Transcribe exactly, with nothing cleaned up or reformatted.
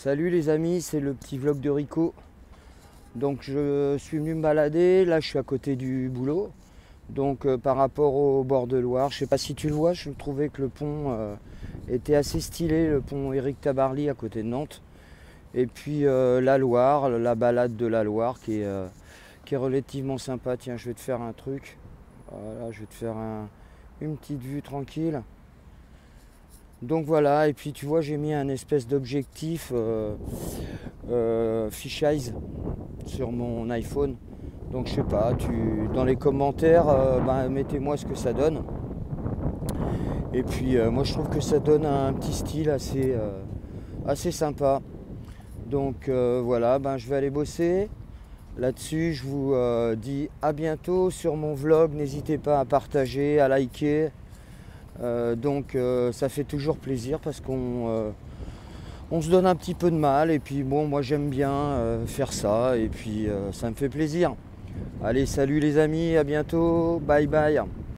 Salut les amis, c'est le petit vlog de Rico. Donc je suis venu me balader, là je suis à côté du boulot. Donc euh, par rapport au bord de Loire, je sais pas si tu le vois, je trouvais que le pont euh, était assez stylé, le pont Éric Tabarly à côté de Nantes. Et puis euh, la Loire, la balade de la Loire qui est, euh, qui est relativement sympa. Tiens, je vais te faire un truc. Voilà, je vais te faire un, une petite vue tranquille. Donc voilà, et puis tu vois, j'ai mis un espèce d'objectif euh, euh, fisheye sur mon iPhone. Donc je sais pas, tu, dans les commentaires, euh, ben, mettez-moi ce que ça donne. Et puis euh, moi je trouve que ça donne un petit style assez, euh, assez sympa. Donc euh, voilà, ben, je vais aller bosser. Là-dessus, je vous euh, dis à bientôt sur mon vlog. N'hésitez pas à partager, à liker. Euh, donc euh, ça fait toujours plaisir parce qu'on euh, on se donne un petit peu de mal. Et puis bon, moi j'aime bien euh, faire ça. Et puis euh, ça me fait plaisir. Allez, salut les amis, à bientôt. Bye bye.